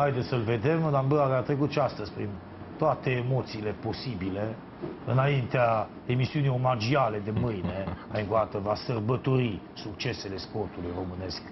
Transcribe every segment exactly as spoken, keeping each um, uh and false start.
Haideți să-l vedem. Dambăr a trecut și astăzi prin toate emoțiile posibile. Înaintea emisiunii omagiale de mâine, încă o dată va sărbători succesele sportului românesc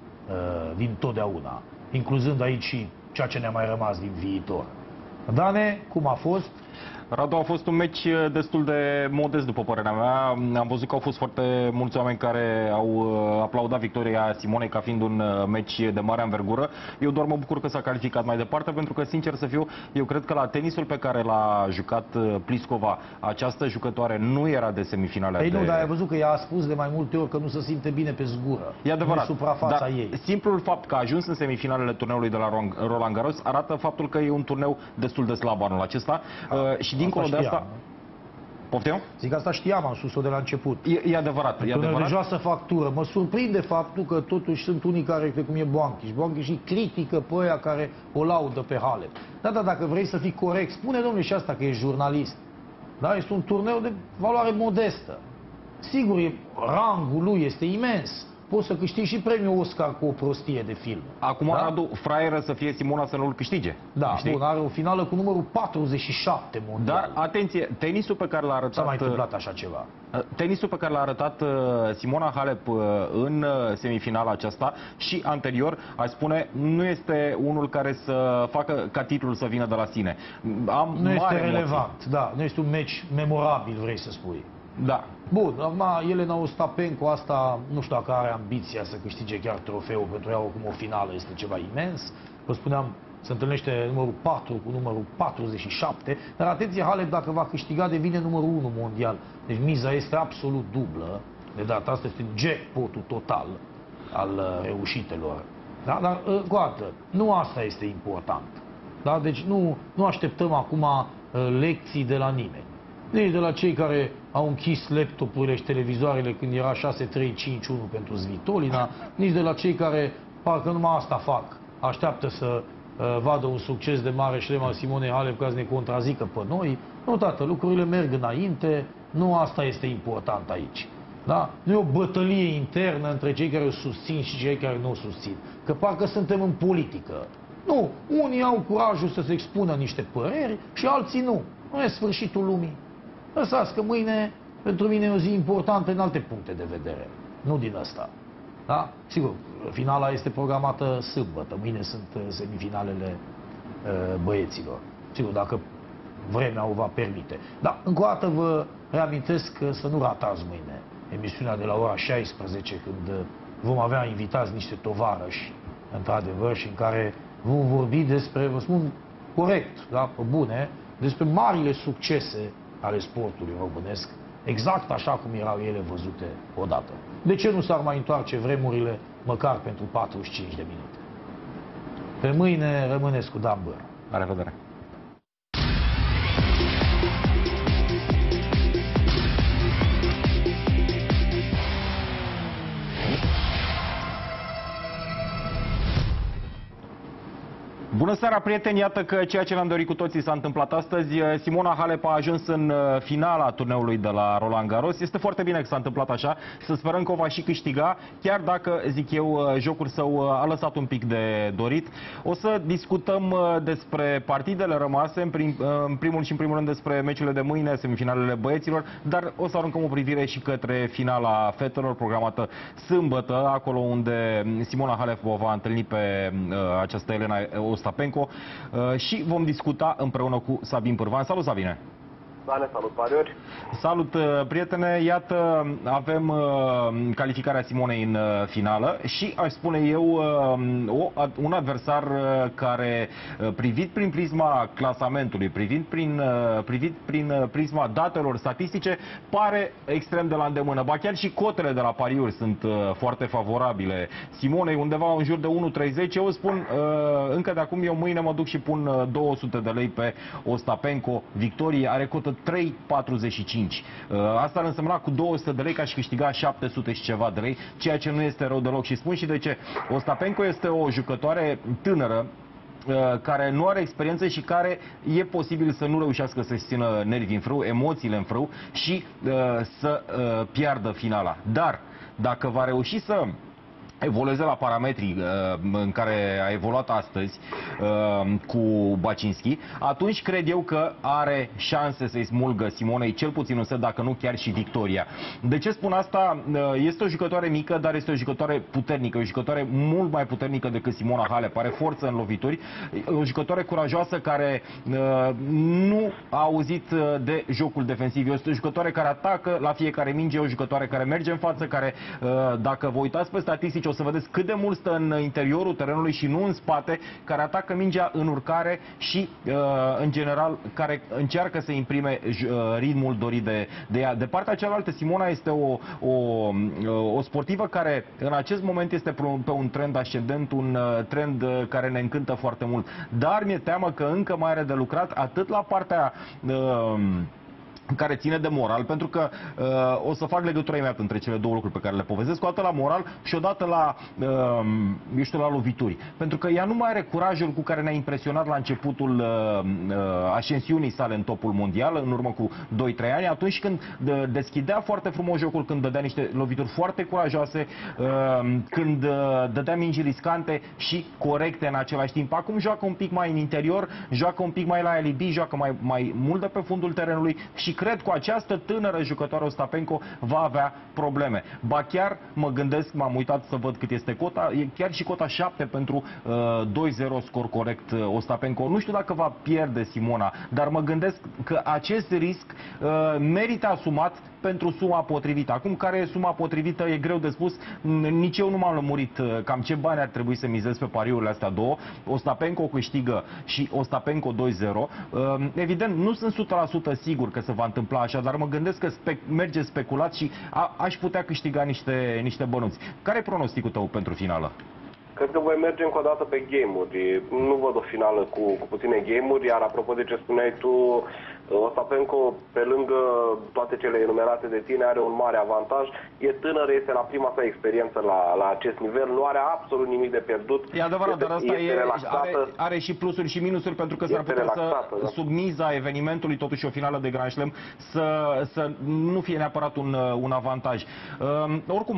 din totdeauna, incluzând aici și ceea ce ne-a mai rămas din viitor. Dane, cum a fost? Radu, a fost un meci destul de modest, după părerea mea. Am văzut că au fost foarte mulți oameni care au aplaudat victoria Simonei ca fiind un meci de mare anvergură. Eu doar mă bucur că s-a calificat mai departe, pentru că, sincer să fiu, eu cred că la tenisul pe care l-a jucat Pliskova, această jucătoare nu era de semifinale. Păi de... nu, dar ai văzut că ea a spus de mai multe ori că nu se simte bine pe zgură. E adevărat. Nu suprafața dar ei. Simplul fapt că a ajuns în semifinalele turneului de la Roland Garros arată faptul că e un turneu destul de slab anul acesta. A, uh, și dincolo de asta... Poftim? Zic, asta știam, am spus-o de la început. E, e adevărat, e adevărat. De joasă factură. Mă surprinde faptul că totuși sunt unii care, pe cum e Boanchi, și Boanchi și critică pe aia care o laudă pe Halep. Da, da, dacă vrei să fii corect, spune, domnule, și asta că e jurnalist. Da, este un turneu de valoare modestă. Sigur, e, rangul lui este imens. Poți să câștigi și premiul Oscar cu o prostie de film. Acum, da? Radu, fraieră să fie Simona să nu-l câștige. Da, știi? Bun, are o finală cu numărul patruzeci și șapte mondial. Dar, atenție, tenisul pe care l-a arătat... S-a mai întâmplat așa ceva. Tenisul pe care l-a arătat Simona Halep în semifinala aceasta și anterior, aș spune, nu este unul care să facă ca titlul să vină de la sine. Am nu este emoții. relevant, da, nu este un meci memorabil, vrei să spui. Da. Bun, acum Elena Ostapenko, asta nu știu dacă are ambiția să câștige chiar trofeul, pentru ea oricum o finală este ceva imens. Vă spuneam, se întâlnește numărul patru cu numărul patruzeci și șapte, dar atenție, Halep, dacă va câștiga, devine numărul unu mondial. Deci miza este absolut dublă. De data asta este jackpotul total al reușitelor. Da? Dar, cu altă, nu asta este important. Da? Deci nu, nu așteptăm acum lecții de la nimeni. Nici de la cei care au închis laptopurile și televizoarele când era șase trei cinci unu pentru Svitolina, nici de la cei care parcă numai asta fac. Așteaptă să uh, vadă un succes de mare șlem al Simonei Halep ca să ne contrazică pe noi. Nu, tată, lucrurile merg înainte, nu asta este important aici. Da? Nu e o bătălie internă între cei care o susțin și cei care nu o susțin. Că parcă suntem în politică. Nu, unii au curajul să se expună niște păreri și alții nu. Nu e sfârșitul lumii. Lăsați că mâine, pentru mine, e o zi importantă în alte puncte de vedere. Nu din asta. Da? Sigur, finala este programată sâmbătă. Mâine sunt semifinalele uh, băieților. Sigur, dacă vremea o va permite. Dar, încă o dată, vă reamintesc că să nu ratați mâine emisiunea de la ora șaisprezece, când vom avea invitați niște tovarăși, într-adevăr, și în care vom vorbi despre, vă spun corect, da, pe bune, despre marile succese ale sportului românesc, exact așa cum erau ele văzute odată. De ce nu s-ar mai întoarce vremurile măcar pentru patruzeci și cinci de minute? Pe mâine rămâneți cu Dan Băr. La revedere! Bună seara, prieteni! Iată că ceea ce ne-am dorit cu toții s-a întâmplat astăzi. Simona Halep a ajuns în finala turneului de la Roland Garros. Este foarte bine că s-a întâmplat așa. Să sperăm că o va și câștiga, chiar dacă, zic eu, jocul său a lăsat un pic de dorit. O să discutăm despre partidele rămase, în, prim, în primul și în primul rând despre meciurile de mâine, semifinalele băieților, dar o să aruncăm o privire și către finala fetelor, programată sâmbătă, acolo unde Simona Halep o va întâlni pe uh, această Elena Ostapenko uh, și vom discuta împreună cu Sabin Pârvan. Salut, Sabine! Bine, salut, Pariori! Salut, prietene! Iată, avem uh, calificarea Simonei în uh, finală și, aș spune eu, uh, o, un adversar uh, care, uh, privit prin prisma clasamentului, privit prin, uh, privit prin uh, prisma datelor statistice, pare extrem de la îndemână. Ba chiar și cotele de la pariuri sunt uh, foarte favorabile Simonei, undeva în jur de unu treizeci. Eu spun, uh, încă de acum, eu mâine mă duc și pun uh, două sute de lei pe Ostapenko. Victorie are cotă trei patruzeci și cinci. Asta ar însemna cu două sute de lei că aș câștiga șapte sute și ceva de lei, ceea ce nu este rău deloc. Și spun și de ce. Ostapenko este o jucătoare tânără care nu are experiență și care e posibil să nu reușească să-și țină nervii în frâu, emoțiile în frâu și să piardă finala. Dar dacă va reuși să evolueze la parametrii uh, în care a evoluat astăzi uh, cu Bacinski, atunci cred eu că are șanse să-i smulgă Simonei cel puțin un set, dacă nu chiar și victoria. De ce spun asta? Uh, este o jucătoare mică, dar este o jucătoare puternică, o jucătoare mult mai puternică decât Simona Halep, are forță în lovituri, o jucătoare curajoasă care uh, nu a auzit de jocul defensiv, este o jucătoare care atacă la fiecare minge, o jucătoare care merge în față, care, uh, dacă vă uitați pe statistici, o să vedeți cât de mult stă în interiorul terenului și nu în spate, care atacă mingea în urcare și, uh, în general, care încearcă să imprime uh, ritmul dorit de, de ea. De partea cealaltă, Simona este o, o, o sportivă care, în acest moment, este pe un trend ascendent, un uh, trend uh, care ne încântă foarte mult. Dar mi-e teamă că încă mai are de lucrat, atât la partea uh, care ține de moral, pentru că uh, o să fac legătura imediat între cele două lucruri pe care le povestesc, o dată la moral și o dată la, uh, eu știu, la lovituri. Pentru că ea nu mai are curajul cu care ne-a impresionat la începutul uh, uh, ascensiunii sale în topul mondial, în urmă cu doi trei ani, atunci când deschidea foarte frumos jocul, când dădea niște lovituri foarte curajoase, uh, când uh, dădea mingi riscante și corecte în același timp. Acum joacă un pic mai în interior, joacă un pic mai la alibi, joacă mai, mai mult de pe fundul terenului și cred că cu această tânără jucătoare Ostapenko va avea probleme. Ba chiar mă gândesc, m-am uitat să văd cât este cota, e chiar și cota șapte pentru uh, doi zero scor corect uh, Ostapenko. Nu știu dacă va pierde Simona, dar mă gândesc că acest risc uh, merită asumat pentru suma potrivită. Acum, care e suma potrivită, e greu de spus. Nici eu nu m-am lămurit cam ce bani ar trebui să mizez pe pariurile astea două. Ostapenko câștigă și Ostapenko doi zero. Evident, nu sunt o sută la sută sigur că se va întâmpla așa, dar mă gândesc că spe merge speculat și a aș putea câștiga niște, niște bănuți. Care e pronosticul tău pentru finală? Cred că voi merge încă o dată pe game-uri. Nu văd o finală cu, cu puține game-uri, iar apropo de ce spuneai tu, Ostapenko, pe lângă toate cele enumerate de tine, are un mare avantaj. E tânără, este la prima sa experiență la, la acest nivel, nu are absolut nimic de pierdut. E adevărat, este, dar asta e, are, are și plusuri și minusuri, pentru că s-ar putea să, da. sub miza evenimentului, totuși o finală de Grand Slam, să, să nu fie neapărat un, un avantaj. Uh, oricum,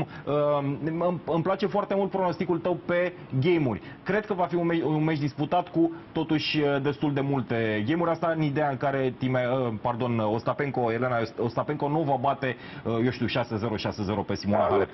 uh, îmi place foarte mult pronosticul tău pe game-uri. Cred că va fi un meci, un meci disputat cu, totuși, destul de multe game-uri. Asta în ideea în care time, pardon, Ostapenko, Elena Ostapenko nu va bate, eu știu, șase zero șase zero pe Simona Halep.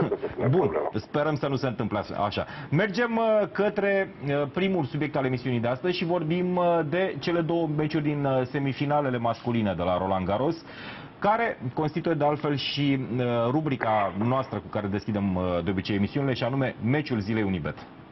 Bun, sperăm să nu se întâmple așa. Mergem către primul subiect al emisiunii de astăzi și vorbim de cele două meciuri din semifinalele masculine de la Roland Garros, care constituie de altfel și rubrica noastră cu care deschidem de obicei emisiunile, și anume meciul zilei Unibet.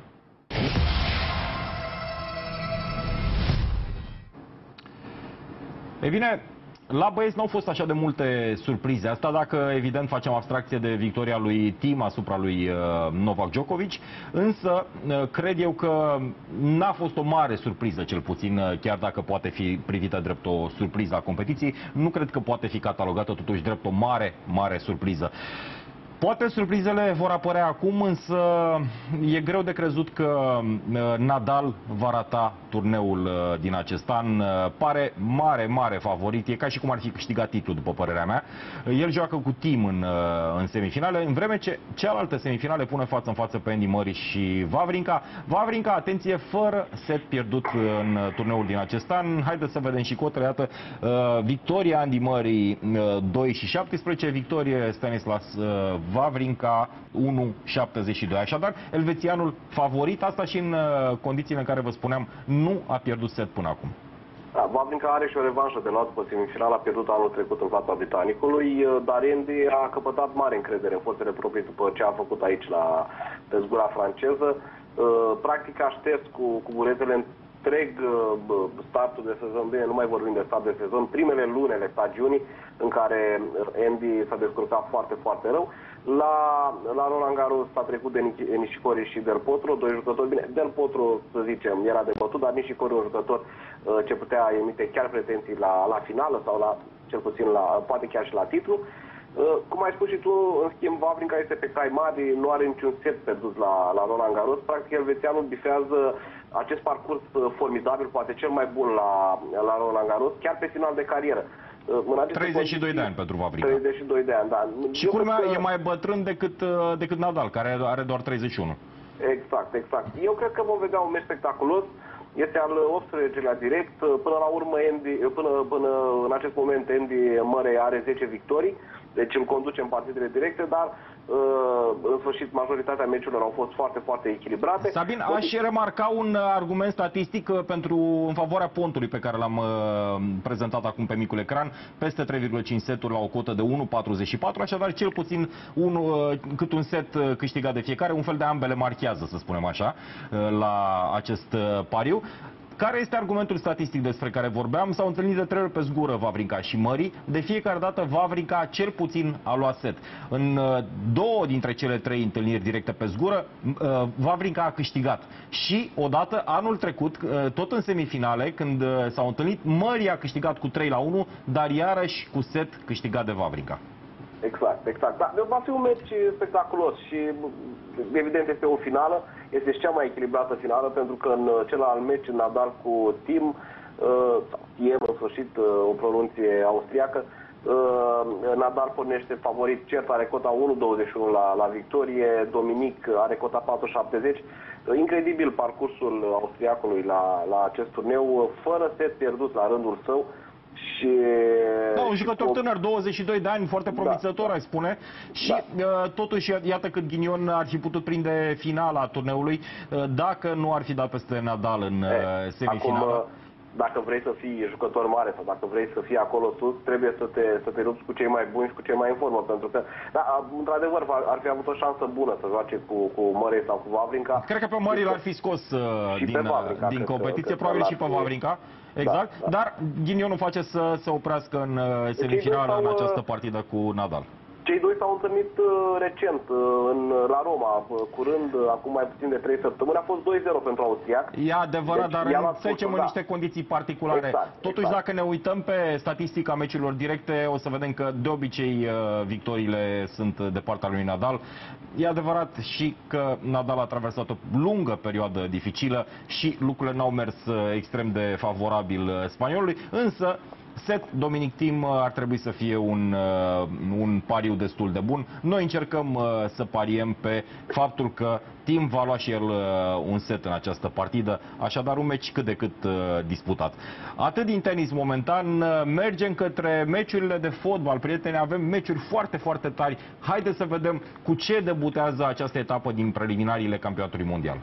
Ei bine, la băieți n-au fost așa de multe surprize. Asta dacă, evident, facem abstracție de victoria lui Thiem asupra lui uh, Novak Djokovic. Însă, uh, cred eu că n-a fost o mare surpriză, cel puțin, uh, chiar dacă poate fi privită drept o surpriză a competiției. Nu cred că poate fi catalogată totuși drept o mare, mare surpriză. Poate surprizele vor apărea acum, însă e greu de crezut că Nadal va rata turneul din acest an. Pare mare, mare favorit. E ca și cum ar fi câștigat titlul, după părerea mea. El joacă cu Thiem în, în semifinale, în vreme ce cealaltă semifinale pune față în față pe Andy Murray și Wawrinka. Wawrinka, atenție, fără set pierdut în turneul din acest an. Haideți să vedem și cotele. Iată, victoria Andy Murray doi și șaptesprezece, victorie Stanislas Wawrinka unu șaptezeci și doi. Așadar, elvețianul favorit, asta și în uh, condițiile în care vă spuneam, nu a pierdut set până acum. Da, Wawrinka are și o revanșă de luat după semifinal, a pierdut anul trecut în fața britanicului, dar Andy a căpătat mare încredere în forțele proprii după ce a făcut aici la pe zgura franceză. Practic a șters cu, cu buretele întreg startul de sezon, bine, nu mai vorbim de start de sezon, primele luni ale stagiunii în care Andy s-a descurcat foarte, foarte rău. La, la Roland Garros s-a trecut de Nishikori și Del Potro, doi jucători. Bine, Del Potro, să zicem, era de bătut, dar Nishikori un jucător uh, ce putea emite chiar pretenții la, la finală sau la, cel puțin, la, poate chiar și la titlu. Uh, cum ai spus și tu, în schimb, Wawrinka este pe cai mari, nu are niciun set pierdut la, la Roland Garros. Practic, elvețianul bifează acest parcurs formidabil, poate cel mai bun la, la Roland Garros, chiar pe final de carieră. treizeci și doi de ani pentru Wawrinka. treizeci și doi de ani, da. Și culmea că... e mai bătrân decât, decât Nadal, care are doar treizeci și unu. Exact, exact. Eu cred că vom vedea un meci spectaculos. Este al optsprezecelea direct. Până la urmă, Andy, până, până în acest moment, Andy Murray are zece victorii. Deci îl conduce în partidele directe, dar în sfârșit majoritatea meciurilor au fost foarte, foarte echilibrate. Sabin, aș remarca un argument statistic pentru în favoarea Pontului pe care l-am prezentat acum pe micul ecran. Peste trei virgulă cinci seturi la o cotă de unu virgulă patruzeci și patru, așadar cel puțin un, cât un set câștigat de fiecare, un fel de ambele marchează, să spunem așa, la acest pariu. Care este argumentul statistic despre care vorbeam? S-au întâlnit de trei ori pe zgură Wawrinka și Murray. De fiecare dată Wawrinka cel puțin a luat set. În două dintre cele trei întâlniri directe pe zgură, Wawrinka a câștigat. Și odată, anul trecut, tot în semifinale, când s-au întâlnit, Murray a câștigat cu trei la unu, dar iarăși cu set câștigat de Wawrinka. Exact, exact. Da, va fi un meci spectaculos și evident este o finală, este și cea mai echilibrată finală, pentru că în celălalt meci, Nadal cu Thiem, uh, Thiem, în sfârșit, uh, o pronunție austriacă, uh, Nadal pornește favorit, cert are cota unu virgulă douăzeci și unu la, la victorie, Dominic are cota patru virgulă șaptezeci. Uh, incredibil parcursul austriacului la, la acest turneu, fără set pierdut la rândul său. Și... Da, un jucător tânăr, douăzeci și doi de ani, foarte promițător, da, aș spune. Și da. Totuși, iată cât ghinion ar fi putut prinde finala turneului dacă nu ar fi dat peste Nadal în e, semifinală. Acum, dacă vrei să fii jucător mare sau dacă vrei să fii acolo sus, trebuie să te, să te lupți cu cei mai buni și cu cei mai în formă. Pentru că, da, într-adevăr, ar fi avut o șansă bună să joace cu, cu Murray sau cu Wawrinka. Cred că pe Murray l-ar fi scos din, Wawrinka, din competiție, probabil și pe Wawrinka. Exact, da, da. Dar ghinionul face să se oprească în semifinală în această partidă cu Nadal. Cei doi s-au întâlnit uh, recent uh, în, la Roma, uh, curând, uh, acum mai puțin de trei săptămâni. A fost doi zero pentru austriac. E adevărat, deci, dar înțelegem în da. niște condiții particulare. Exact, Totuși, exact. dacă ne uităm pe statistica meciurilor directe, o să vedem că de obicei uh, victoriile sunt de partea lui Nadal. E adevărat și că Nadal a traversat o lungă perioadă dificilă și lucrurile n-au mers uh, extrem de favorabil uh, spaniolului, însă set Dominic Thiem ar trebui să fie un, uh, un pariu destul de bun. Noi încercăm uh, să pariem pe faptul că Thiem va lua și el uh, un set în această partidă, așadar un meci cât de cât uh, disputat. Atât din tenis momentan, uh, mergem către meciurile de fotbal, prieteni, avem meciuri foarte, foarte tari. Haideți să vedem cu ce debutează această etapă din preliminariile campionatului mondial.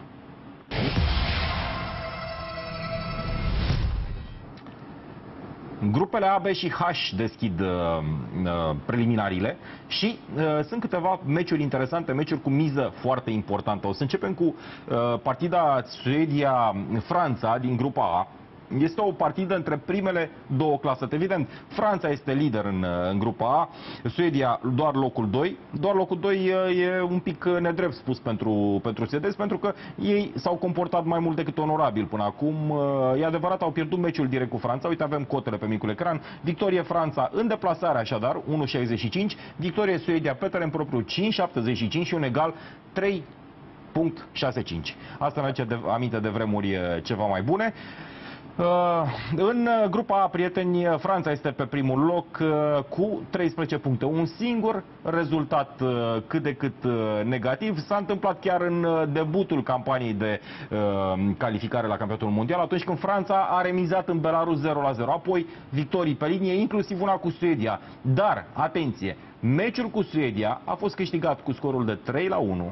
Grupele A, B și H deschid uh, uh, preliminariile și uh, sunt câteva meciuri interesante, meciuri cu miză foarte importantă. O să începem cu uh, partida Suedia-Franța din grupa A. Este o partidă între primele două clase. Evident, Franța este lider în, în grupa A, Suedia doar locul doi. Doar locul doi e un pic nedrept spus pentru, pentru suedezi, pentru că ei s-au comportat mai mult decât onorabil până acum. E adevărat, au pierdut meciul direct cu Franța. Uite, avem cotele pe micul ecran. Victorie Franța în deplasare, așadar, unu virgulă șaizeci și cinci. Victorie Suedia pe teren propriu, cinci virgulă șaptezeci și cinci și un egal, trei virgulă șaizeci și cinci. Asta ne aduce aminte de vremuri ceva mai bune. Uh, în grupa A, prieteni, Franța este pe primul loc uh, cu treisprezece puncte. Un singur rezultat uh, cât de cât uh, negativ s-a întâmplat chiar în uh, debutul campaniei de uh, calificare la campionatul mondial, atunci când Franța a remizat în Belarus zero la zero. Apoi victorii pe linie, inclusiv una cu Suedia. Dar, atenție, meciul cu Suedia a fost câștigat cu scorul de trei la unu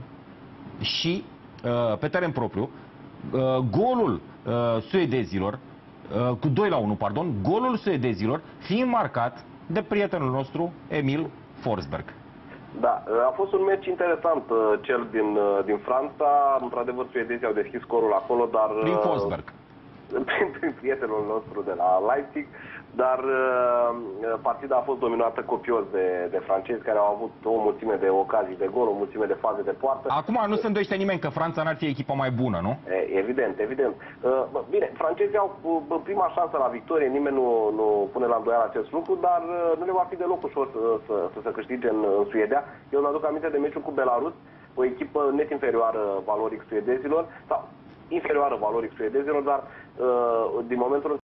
și uh, pe teren propriu. Uh, golul uh, suedezilor cu doi la unu, pardon, golul suedezilor fiind marcat de prietenul nostru, Emil Forsberg. Da, a fost un meci interesant, cel din, din Franța. Într-adevăr, suedezii au deschis scorul acolo, dar... Prin Forsberg. Prin, prin prietenul nostru de la Leipzig. Dar uh, partida a fost dominată copios de, de francezi, care au avut o mulțime de ocazii de gol, o mulțime de faze de poartă. Acum nu se îndoiește nimeni că Franța n-ar fi echipa mai bună, nu? E, evident, evident. Uh, bine, francezii au uh, prima șansă la victorie, nimeni nu, nu pune la îndoială acest lucru, dar uh, nu le va fi deloc ușor să, să, să se câștige în, în Suedia. Eu îmi aduc aminte de meciul cu Belarus, o echipă net inferioară valoric suedezilor. Sau, inferioară valorii suedezilor, dar uh, din momentul în